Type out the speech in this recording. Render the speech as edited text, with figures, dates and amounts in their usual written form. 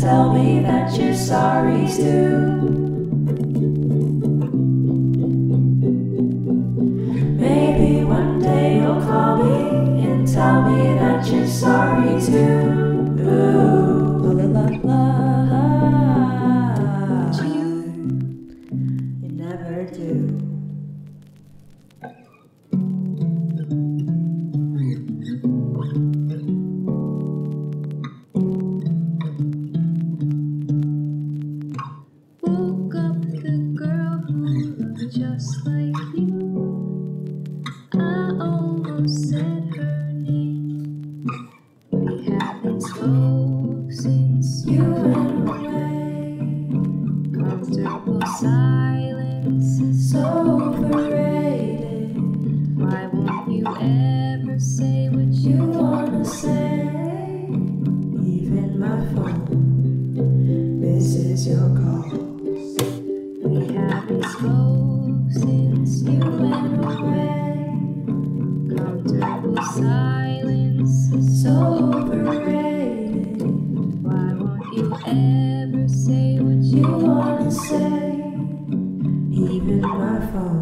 tell me that you're sorry too. Maybe one day you'll call me and tell me that you're sorry too. Ooh, la la la la. But you never do. Woke up the girl who looked just like you. I almost said her name. We haven't spoke since you went away. Comfortable silence is so overrated. Why won't you ever say what you wanna say? Even my phone misses your calls. We haven't spoke since you went away. Comfortable silence is so overrated. Why won't you ever say what you wanna say? Even my phone